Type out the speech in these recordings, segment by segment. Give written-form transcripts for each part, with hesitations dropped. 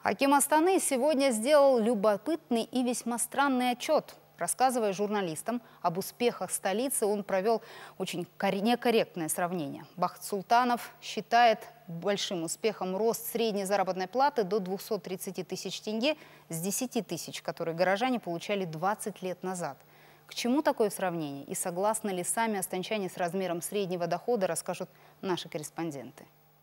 Аким Астаны сегодня сделал любопытный и весьма странный отчет. Рассказывая журналистам об успехах столицы, он провел очень некорректное сравнение. Бахыт Султанов считает большим успехом рост средней заработной платы до 230 тысяч тенге с 10 тысяч, которые горожане получали 20 лет назад. К чему такое сравнение и согласны ли сами астанчане с размером среднего дохода, расскажут наши корреспонденты.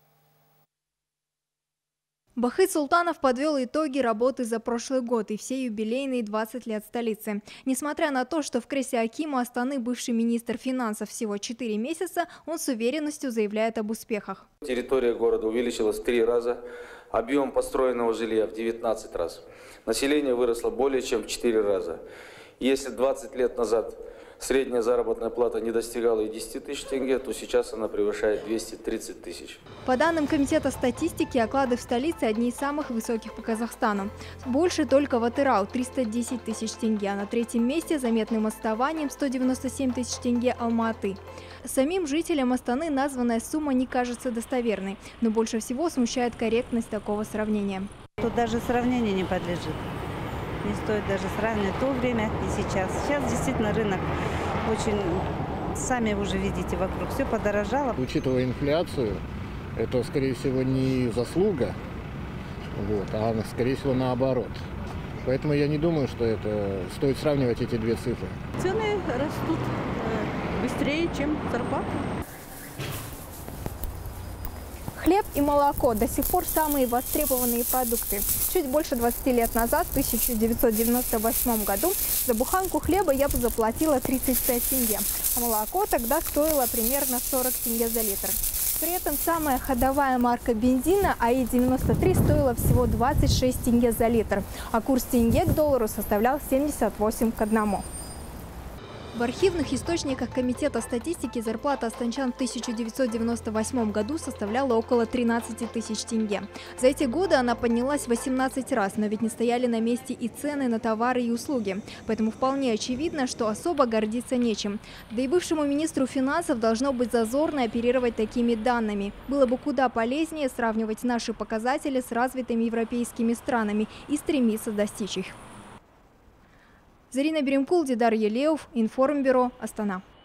Бахыт Султанов подвел итоги работы за прошлый год и все юбилейные 20 лет столицы. Несмотря на то, что в кресле акима Астаны бывший министр финансов всего 4 месяца, он с уверенностью заявляет об успехах. Территория города увеличилась в 3 раза, объем построенного жилья в 19 раз. Население выросло более чем в 4 раза. Если 20 лет назад средняя заработная плата не достигала и 10 тысяч тенге, то сейчас она превышает 230 тысяч. По данным Комитета статистики, оклады в столице одни из самых высоких по Казахстану. Больше только в Атырау – 310 тысяч тенге, а на третьем месте заметным отставанием 197 тысяч тенге Алматы. Самим жителям Астаны названная сумма не кажется достоверной, но больше всего смущает корректность такого сравнения. Тут даже сравнение не подлежит. Не стоит даже сравнивать то время и сейчас. Сейчас действительно рынок очень, сами уже видите, вокруг все подорожало. Учитывая инфляцию, это, скорее всего, не заслуга, а, скорее всего, наоборот. Поэтому я не думаю, что это стоит сравнивать эти две цифры. Цены растут быстрее, чем зарплаты. Хлеб и молоко до сих пор самые востребованные продукты. Чуть больше 20 лет назад, в 1998 году, за буханку хлеба я бы заплатила 35 тенге, а молоко тогда стоило примерно 40 тенге за литр. При этом самая ходовая марка бензина АИ-93 стоила всего 26 тенге за литр, а курс тенге к доллару составлял 78 к 1. В архивных источниках Комитета статистики зарплата астанчан в 1998 году составляла около 13 тысяч тенге. За эти годы она поднялась 18 раз, но ведь не стояли на месте и цены на товары и услуги. Поэтому вполне очевидно, что особо гордиться нечем. Да и бывшему министру финансов должно быть зазорно оперировать такими данными. Было бы куда полезнее сравнивать наши показатели с развитыми европейскими странами и стремиться достичь их. Зарина Беремкул, Дидар Елеев, Информбюро, Астана.